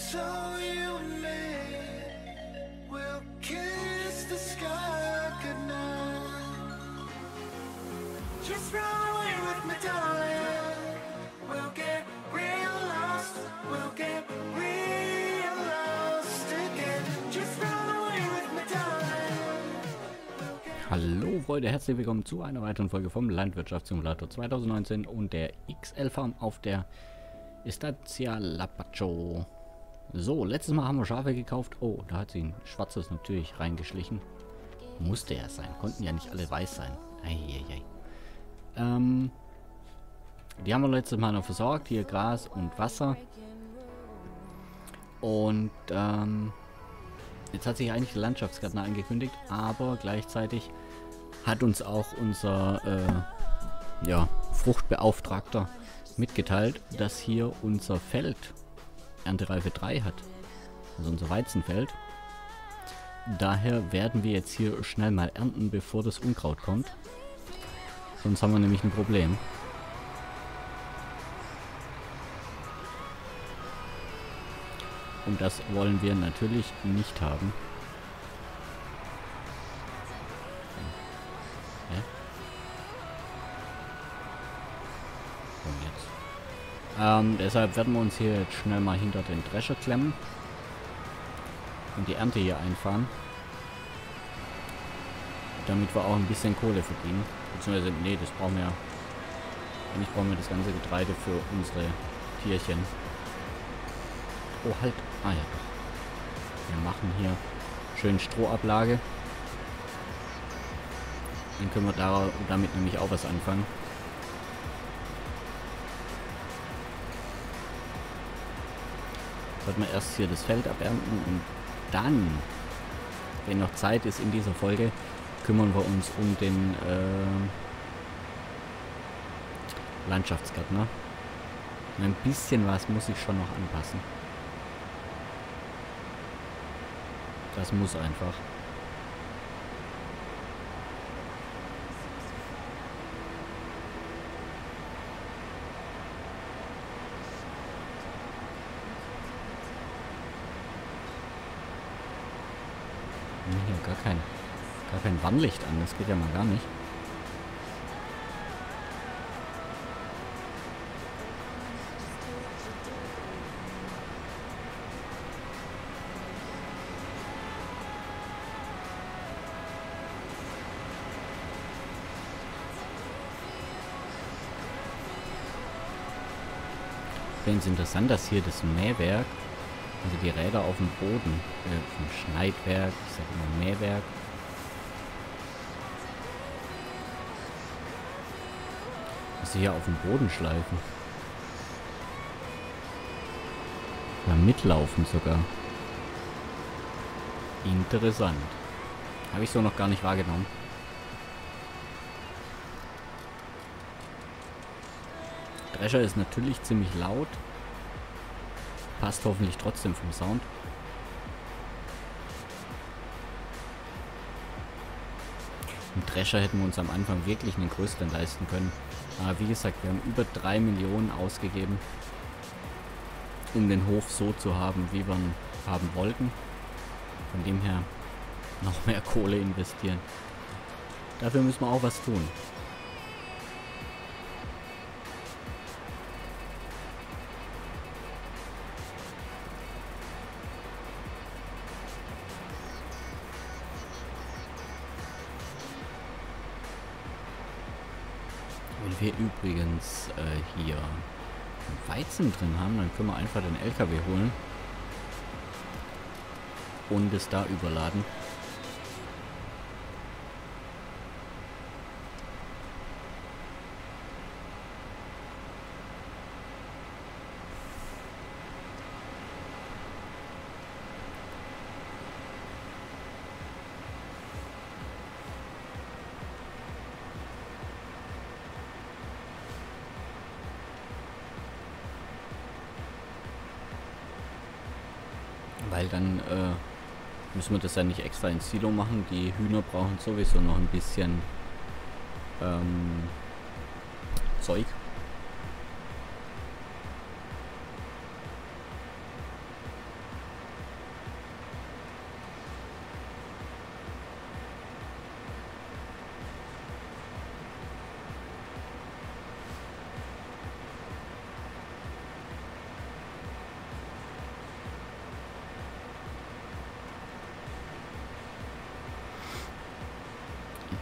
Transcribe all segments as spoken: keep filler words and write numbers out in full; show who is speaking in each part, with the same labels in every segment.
Speaker 1: So you and me will kiss the sky goodnight. Just run away with me, darling. We'll get real lost. We'll get real lost again. Just run away with me, darling.
Speaker 2: Hallo Freunde, herzlich willkommen zu einer weiteren Folge vom Landwirtschaftssimulator zwanzig neunzehn und der X L Farm auf der Estancia Lapacho. So, letztes Mal haben wir Schafe gekauft. Oh, da hat sie ein schwarzes natürlich reingeschlichen. Musste ja sein. Konnten ja nicht alle weiß sein. Eieiei. Ähm, die haben wir letztes Mal noch versorgt. Hier Gras und Wasser. Und ähm, jetzt hat sich eigentlich der Landschaftsgärtner angekündigt. Aber gleichzeitig hat uns auch unser äh, ja, Fruchtbeauftragter mitgeteilt, dass hier unser Feld Erntereife drei hat. Also unser Weizenfeld. Daher werden wir jetzt hier schnell mal ernten, bevor das Unkraut kommt. Sonst haben wir nämlich ein Problem. Und das wollen wir natürlich nicht haben. Ja. Und jetzt. Ähm, deshalb werden wir uns hier jetzt schnell mal hinter den Drescher klemmen und die Ernte hier einfahren, damit wir auch ein bisschen Kohle verdienen. Beziehungsweise, nee, das brauchen wir ja. Eigentlich brauchen wir das ganze Getreide für unsere Tierchen. Oh, halt. Ah ja, doch. Wir machen hier schön Strohablage. Dann können wir da, damit nämlich auch was anfangen. Sollten wir erst hier das Feld abernten und dann, wenn noch Zeit ist in dieser Folge, kümmern wir uns um den äh, Landschaftsgärtner. Ein bisschen was muss ich schon noch anpassen. Das muss einfach. Hier gar kein, gar kein Warnlicht an, das geht ja mal gar nicht. Ich finde es interessant, dass hier das Mähwerk, also die Räder auf dem Boden, äh, vom Schneidwerk, ich sage immer Mähwerk. Dass sie hier auf dem Boden schleifen. Ja, mitlaufen sogar. Interessant. Habe ich so noch gar nicht wahrgenommen. Drescher ist natürlich ziemlich laut. Passt hoffentlich trotzdem vom Sound. Ein Drescher hätten wir uns am Anfang wirklich einen größeren leisten können. Aber wie gesagt, wir haben über drei Millionen ausgegeben, um den Hof so zu haben, wie wir ihn haben wollten. Von dem her noch mehr Kohle investieren. Dafür müssen wir auch was tun. Wenn wir übrigens äh, hier Weizen drin haben, dann können wir einfach den L K W holen und es da überladen. Weil dann äh, müssen wir das ja nicht extra ins Silo machen. Die Hühner brauchen sowieso noch ein bisschen ähm, Zeug.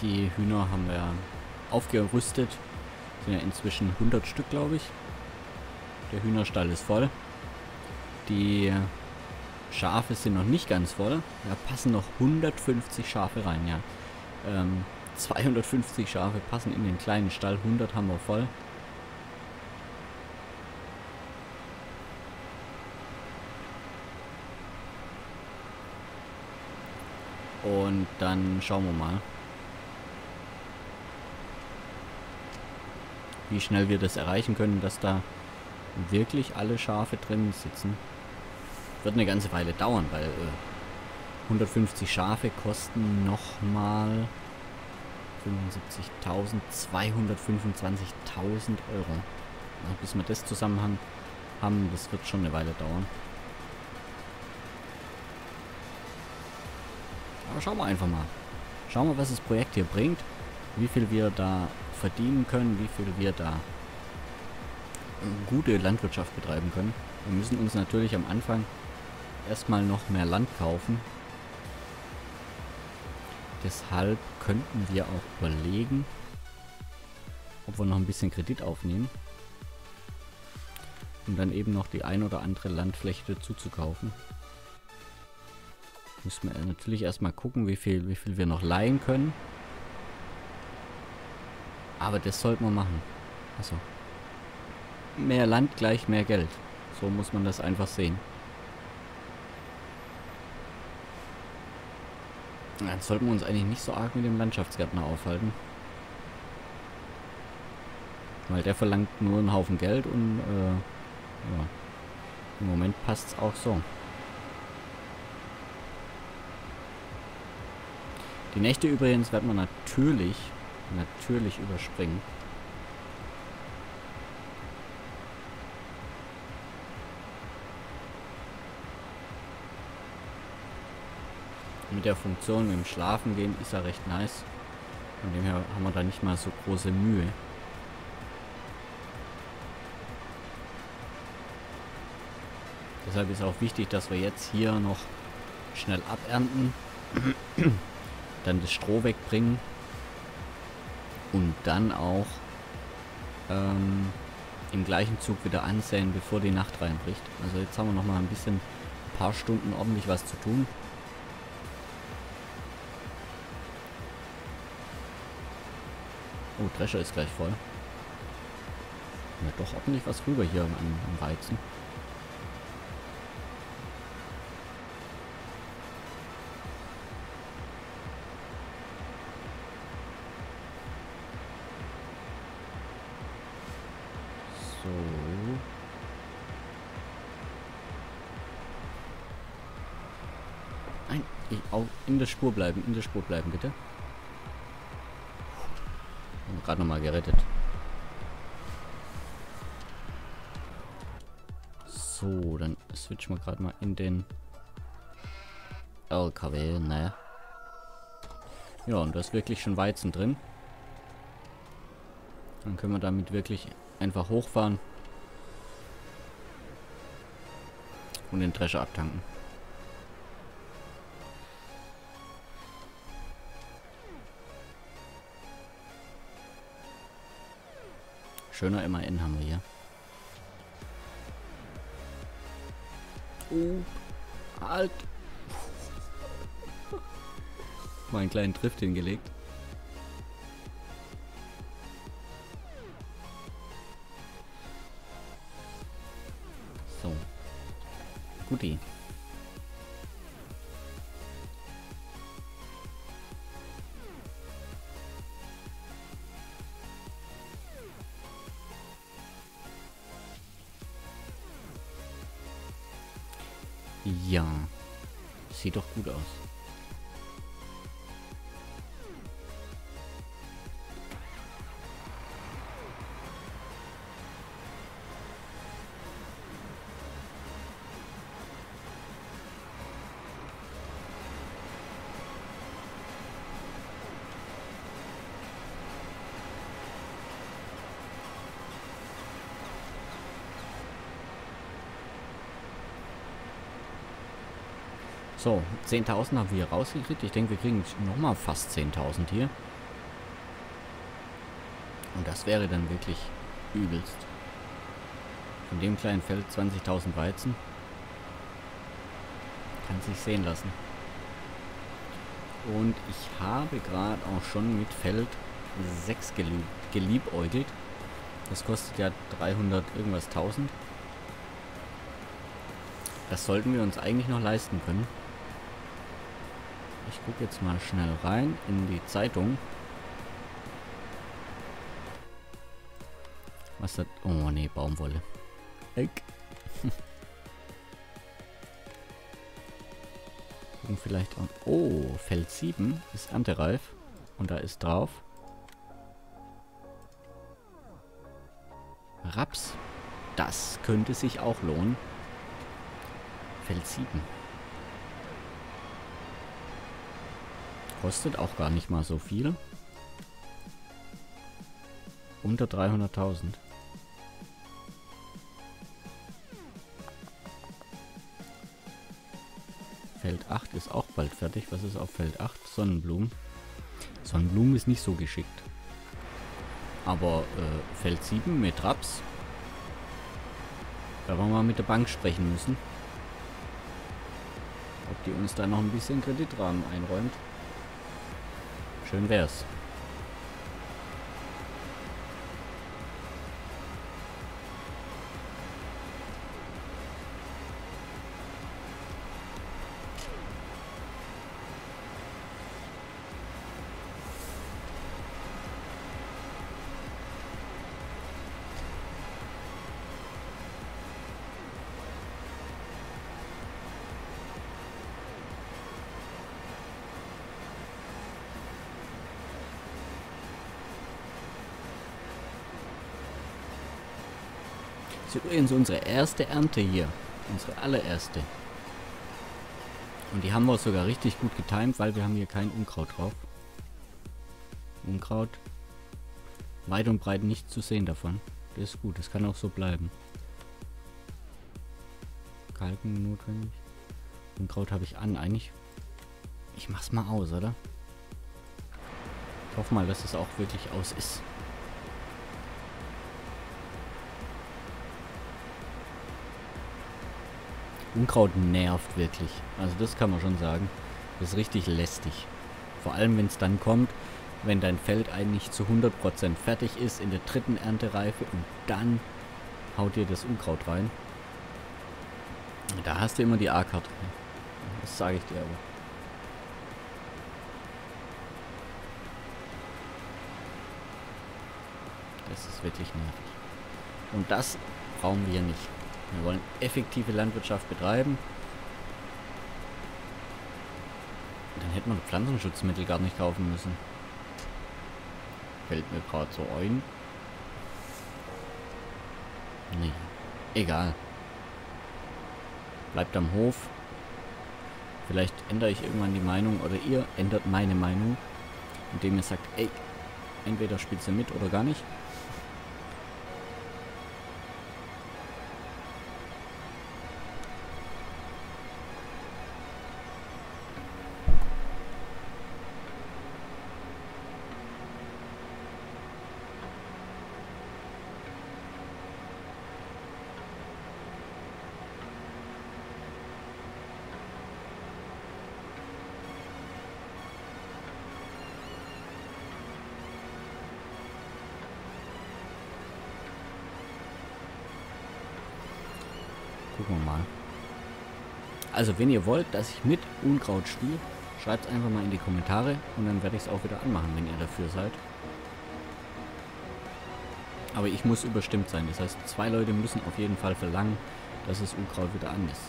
Speaker 2: Die Hühner haben wir aufgerüstet. Sind ja inzwischen hundert Stück, glaube ich. Der Hühnerstall ist voll. Die Schafe sind noch nicht ganz voll. Da passen noch hundertfünfzig Schafe rein, ja. Ähm, zweihundertfünfzig Schafe passen in den kleinen Stall. hundert haben wir voll. Und dann schauen wir mal, wie schnell wir das erreichen können, dass da wirklich alle Schafe drin sitzen. Wird eine ganze Weile dauern, weil äh, hundertfünfzig Schafe kosten nochmal fünfundsiebzigtausend, zweihundertfünfundzwanzigtausend Euro. Also bis wir das zusammen haben, das wird schon eine Weile dauern. Aber schauen wir einfach mal. Schauen wir, was das Projekt hier bringt. Wie viel wir da verdienen können. Wie viel wir da gute Landwirtschaft betreiben können. Wir müssen uns natürlich am Anfang erstmal noch mehr Land kaufen. Deshalb könnten wir auch überlegen, ob wir noch ein bisschen Kredit aufnehmen. Um dann eben noch die ein oder andere Landfläche dazu zu kaufen. Müssen wir natürlich erstmal gucken, wie viel, wie viel wir noch leihen können. Aber das sollten wir machen. Also, mehr Land gleich mehr Geld. So muss man das einfach sehen. Jetzt sollten wir uns eigentlich nicht so arg mit dem Landschaftsgärtner aufhalten. Weil der verlangt nur einen Haufen Geld und äh, ja, im Moment passt es auch so. Die Nächte übrigens werden wir natürlich, natürlich überspringen. Mit der Funktion mit dem Schlafen gehen ist ja recht nice. Von dem her haben wir da nicht mal so große Mühe. Deshalb ist auch wichtig, dass wir jetzt hier noch schnell abernten. Dann das Stroh wegbringen. Und dann auch ähm, im gleichen Zug wieder ansäen, bevor die Nacht reinbricht. Also jetzt haben wir noch mal ein bisschen, ein paar Stunden ordentlich was zu tun. Oh, Drescher ist gleich voll. Ja, doch ordentlich was rüber hier am, am Weizen. So. Nein, ich, auch in der Spur bleiben, in der Spur bleiben, bitte. Gerade noch mal gerettet. So, dann switchen wir gerade mal in den L K W, ne? Ja, und da ist wirklich schon Weizen drin. Dann können wir damit wirklich einfach hochfahren und den Drescher abtanken. Schöner M A N haben wir hier. Oh, halt! Mal einen kleinen Drift hingelegt. So. Guti. Ja, sieht doch gut aus. So, zehntausend haben wir hier rausgekriegt. Ich denke, wir kriegen nochmal fast zehntausend hier. Und das wäre dann wirklich übelst. Von dem kleinen Feld zwanzigtausend Weizen. Kann sich sehen lassen. Und ich habe gerade auch schon mit Feld sechs gelieb geliebäugelt. Das kostet ja dreihundert irgendwas tausend. Das sollten wir uns eigentlich noch leisten können. Ich gucke jetzt mal schnell rein in die Zeitung. Was das? Oh ne, Baumwolle. Eck. Gucken vielleicht auch. Oh, Feld sieben ist erntereif. Und da ist drauf Raps. Das könnte sich auch lohnen. Feld sieben. Kostet auch gar nicht mal so viel. Unter dreihunderttausend. Feld acht ist auch bald fertig. Was ist auf Feld acht? Sonnenblumen. Sonnenblumen ist nicht so geschickt. Aber äh, Feld sieben mit Raps. Da wollen wir mal mit der Bank sprechen müssen. Ob die uns da noch ein bisschen Kreditrahmen einräumt. Schön wär's. Das ist übrigens unsere erste Ernte hier. Unsere allererste. Und die haben wir sogar richtig gut getimt, weil wir haben hier kein Unkraut drauf. Unkraut. Weit und breit nicht zu sehen davon. Das ist gut, das kann auch so bleiben. Kalken notwendig. Unkraut habe ich an, eigentlich. Ich mach's mal aus, oder? Ich hoffe mal, dass es auch wirklich aus ist. Unkraut nervt wirklich. Also das kann man schon sagen. Das ist richtig lästig. Vor allem, wenn es dann kommt, wenn dein Feld eigentlich zu hundert Prozent fertig ist, in der dritten Erntereife und dann haut dir das Unkraut rein. Da hast du immer die A-Karte. Das sage ich dir aber. Das ist wirklich nervig. Und das brauchen wir nicht. Wir wollen effektive Landwirtschaft betreiben. Dann hätten wir Pflanzenschutzmittel gar nicht kaufen müssen. Fällt mir gerade so ein. Nee, egal. Bleibt am Hof. Vielleicht ändere ich irgendwann die Meinung oder ihr ändert meine Meinung, indem ihr sagt, ey, entweder spielst du mit oder gar nicht. Gucken wir mal. Also, wenn ihr wollt, dass ich mit Unkraut spiele, schreibt es einfach mal in die Kommentare und dann werde ich es auch wieder anmachen, wenn ihr dafür seid. Aber ich muss überstimmt sein. Das heißt, zwei Leute müssen auf jeden Fall verlangen, dass das Unkraut wieder an ist.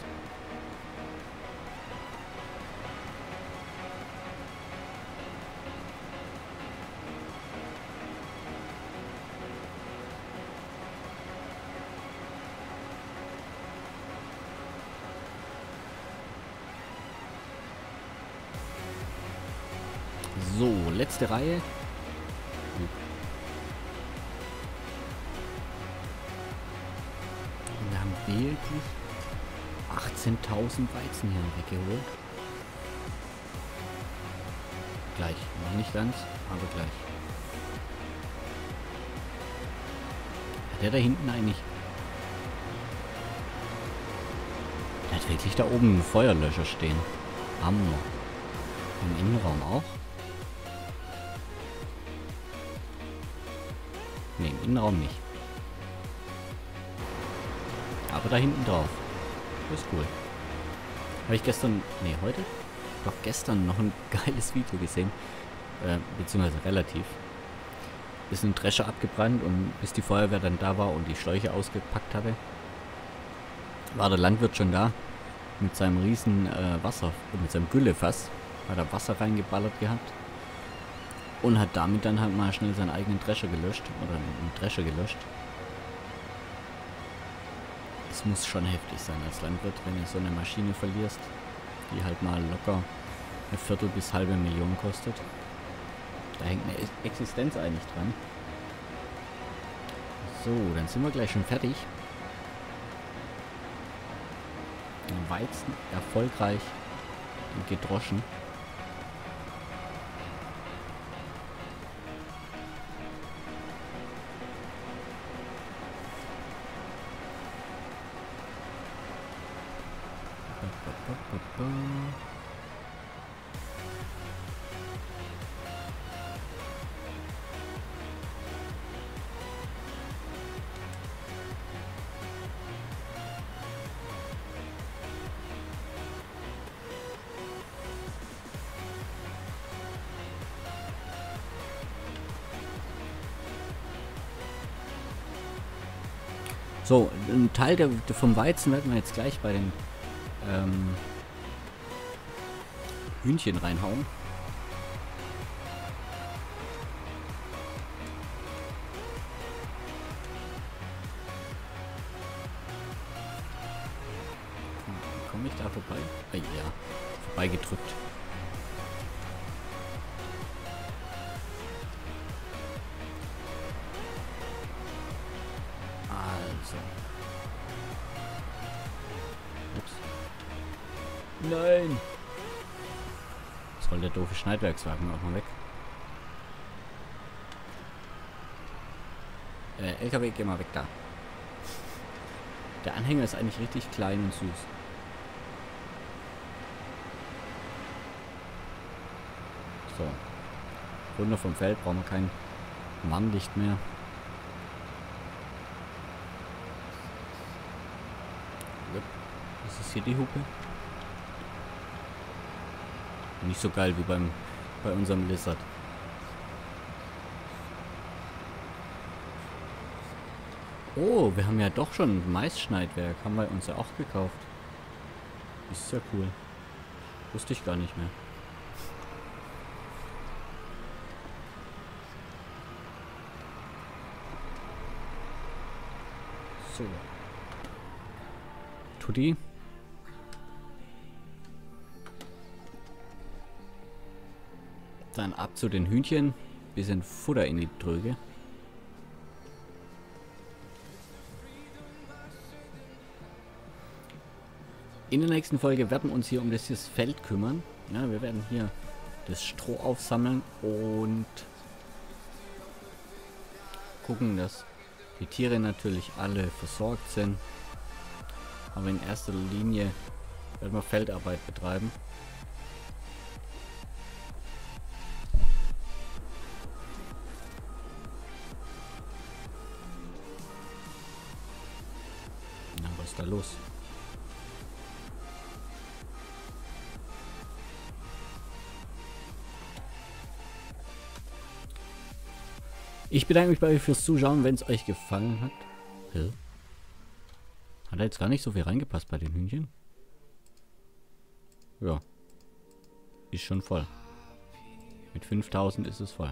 Speaker 2: So, letzte Reihe. Wir haben wirklich achtzehntausend Weizen hier weggeholt. Gleich, noch nicht ganz, aber gleich. Hat der da hinten eigentlich... Der hat wirklich da oben einen Feuerlöscher stehen. Hammer. Im Innenraum auch? Ne, im Innenraum nicht. Aber da hinten drauf. Das ist cool. Habe ich gestern... Ne, heute? Doch gestern noch ein geiles Video gesehen. Äh, beziehungsweise relativ. Ist ein Drescher abgebrannt und bis die Feuerwehr dann da war und die Schläuche ausgepackt hatte, war der Landwirt schon da. Mit seinem riesen äh, Wasser, mit seinem Güllefass. Hat er Wasser reingeballert gehabt. Und hat damit dann halt mal schnell seinen eigenen Drescher gelöscht. Oder einen Drescher gelöscht. Das muss schon heftig sein als Landwirt, wenn du so eine Maschine verlierst, die halt mal locker eine Viertel bis halbe Million kostet. Da hängt eine Existenz eigentlich dran. So, dann sind wir gleich schon fertig. Den Weizen erfolgreich gedroschen. So, ein Teil der, vom Weizen werden wir jetzt gleich bei den ähm, Hühnchen reinhauen. Wie komme ich da vorbei? Ah, ja, vorbei gedrückt. Ups. Nein! Jetzt rollt der doofe Schneidwerkswagen auch mal weg. Äh, L K W, geh mal weg da. Der Anhänger ist eigentlich richtig klein und süß. So. Runter vom Feld, brauchen wir kein Warnlicht mehr. Das ist hier die Hupe. Nicht so geil wie beim bei unserem Lizard. Oh, wir haben ja doch schon ein Maisschneidwerk. Haben wir uns ja auch gekauft. Ist ja cool. Wusste ich gar nicht mehr. So. Tutti. Dann ab zu den Hühnchen. Bisschen Futter in die Tröge. In der nächsten Folge werden wir uns hier um das hier Feld kümmern. Ja, wir werden hier das Stroh aufsammeln und gucken, dass die Tiere natürlich alle versorgt sind. Aber in erster Linie werden wir Feldarbeit betreiben. Na, was ist da los? Ich bedanke mich bei euch fürs Zuschauen, wenn es euch gefallen hat. Hä? Hat da jetzt gar nicht so viel reingepasst bei den Hühnchen? Ja. Ist schon voll. Mit fünftausend ist es voll.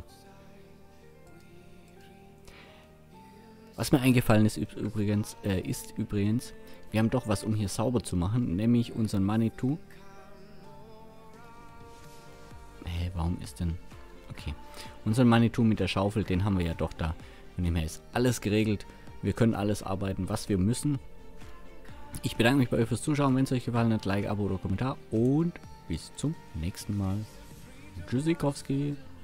Speaker 2: Was mir eingefallen ist übrigens, äh, ist übrigens, wir haben doch was, um hier sauber zu machen, nämlich unseren Manitou. Hä, warum ist denn... Okay. Unseren Manitou mit der Schaufel, den haben wir ja doch da. Von dem her ist alles geregelt. Wir können alles arbeiten, was wir müssen. Ich bedanke mich bei euch fürs Zuschauen. Wenn es euch gefallen hat, Like, Abo oder Kommentar. Und bis zum nächsten Mal. Tschüssikowski.